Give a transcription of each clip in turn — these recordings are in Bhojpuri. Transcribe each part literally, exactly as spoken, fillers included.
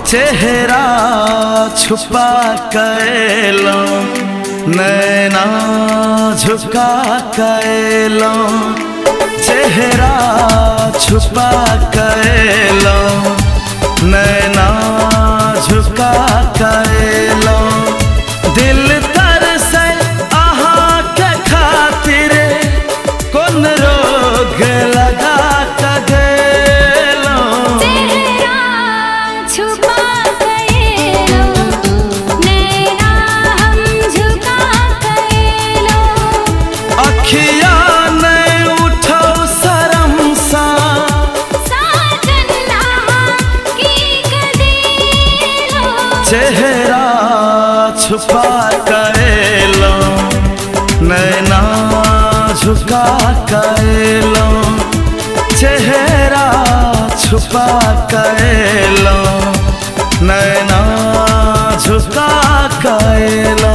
चेहरा छुपा कैलो नैना झुका कैलो, चेहरा छुपा कैलो नैना झुका कैलो। दिल तरसे आहा के खातिर कौन रोग लगा कगेलो। चेहरा छुपा कैलो नैना हम झुका कैलो। अखिया ने उठो शर्म सा साजना की कदीलो। चेहरा छुपा कैलो नैना झुका कैलो, चेहरा छुपा कैलो नैना झुका कैलो।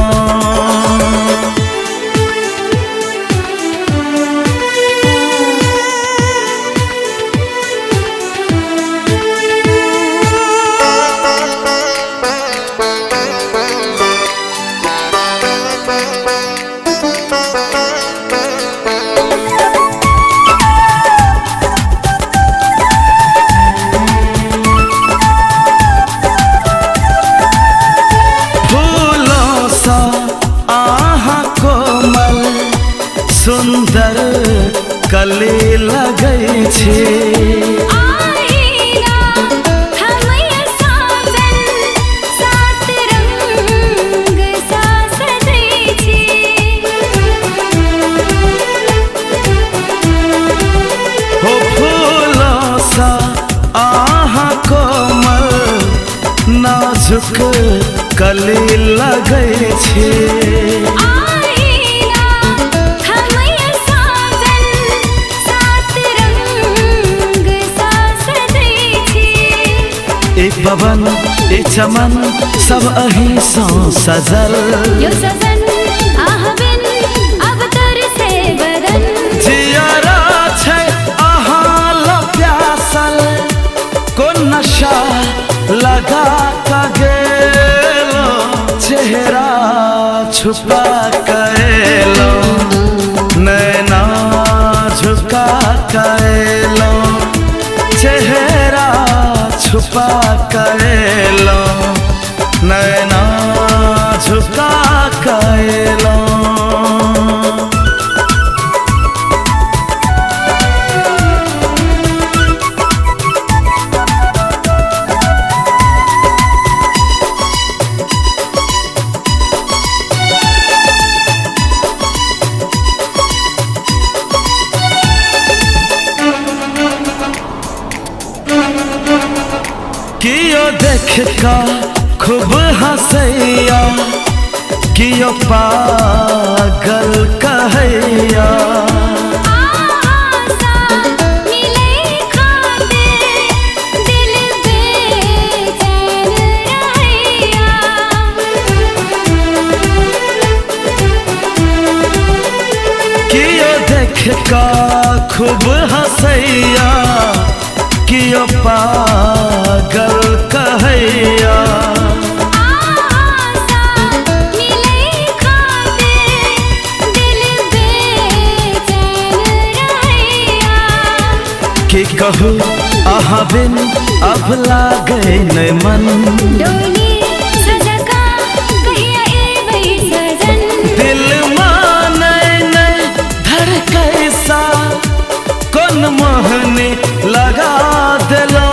सुंदर कली लगै छै आईना हमय साजन सात रंग सा सजै छै। हो फूलों सा आहा कोमल नाजुक कली लगै छै। एक पवन एक चमन सब अही सो सजल, यो सजन आह बिन अब तर से बदन। जियारा छै आहा लो प्यासल को नशा लगा कगेलो। चेहरा छुपा कैलो नैना झुका कैलो, चेहरा छुपा कैलो नैना झुका कैलो। कियो देख का खूब हंसैया, कियो पागल कहैया। आशा मिले खातिर दिल बेचैन रहैया। कियो देख का खूब हंसैया, कियो पागल कहैया। आशा मिले खातिर दिल बेचैन रहैया। कि कहू आहा बिन अब लागे न मन, डोली सजका कहिया एबै सजन। दिल माने नहीं धड़कै सा कौन मोहनी लगा दिलो।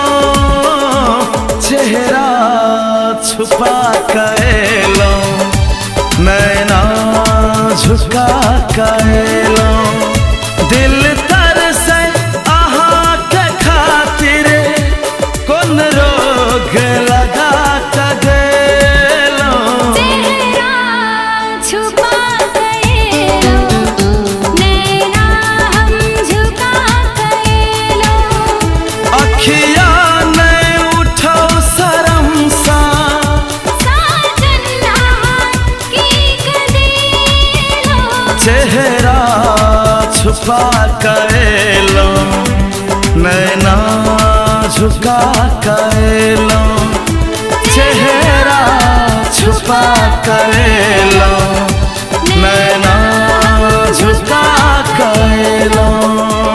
चेहरा छुपा कैलो नैना झुका कैलो। दिल तरसे आहा के खातिर कौन रोग लगा कगेलो। चेहरा छुपा कैलो नैना हम झुका कैलो। अखिया ने उठो शर्म सा साजना की कदीलो। चेहरा छुपा कैलो नैना झुका कैलो, चेहरा छुपा कर लो, नैना झुका कर लो।